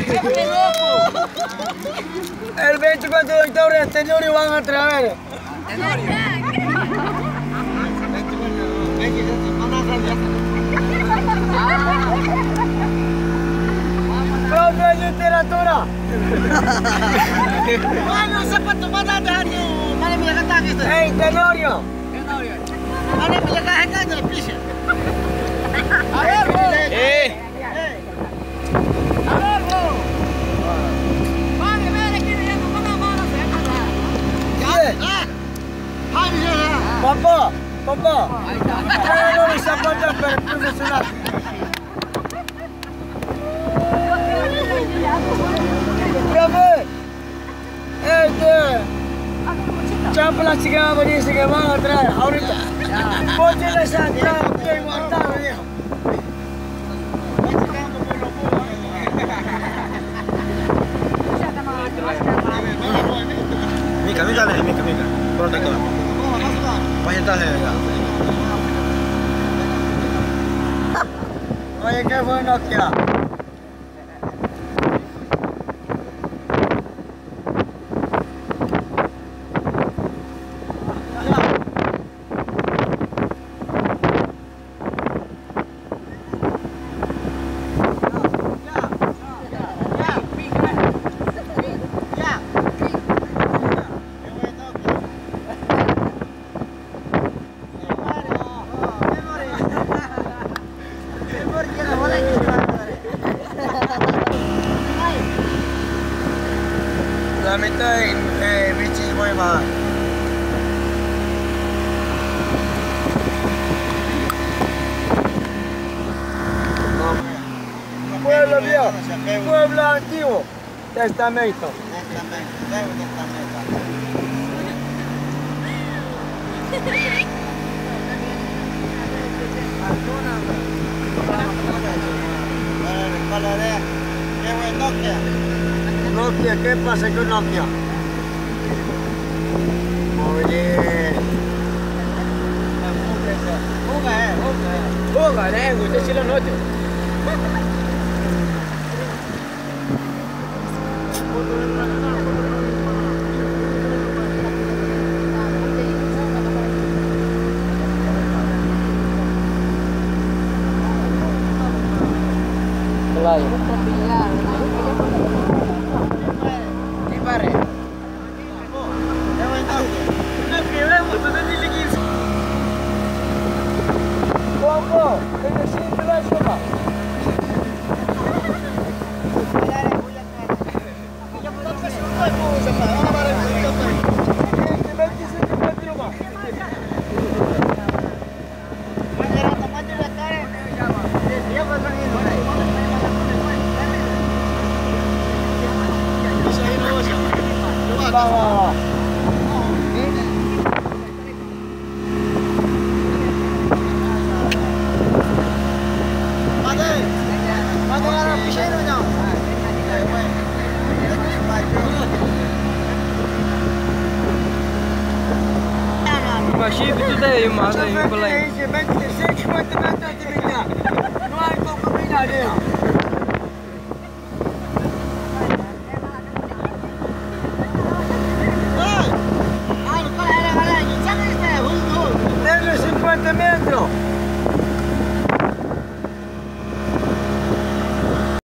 ¡Este loco! El 24 de octubre, Tenorio van a traer. Profe de literatura. Mano, zapato, mana dah ni. Mana punya kata kita? Hey, Tenorio. Mana punya kata kita, please. Ayo, bro. Ayo, bro. Mari, mari kita yang mana saya kalah. Ya. Hai, ya. Papá. Tráelo los zapatos para el profesional. Profe, chapas que van a venir, que van a traer ahorita. Pónganles a entrar, que guardar, viejo. Mica. Protector. Vaya entonces, oye, qué fue Nokia. La mitad en bici muy mal. Pueblo viejo, pueblo antiguo, testamento. Nokia, ¿qué pasa con Nokia? Oye. Fuga, usted sí lo noche. Achei que tudo aí, mano. Não há como combinaria.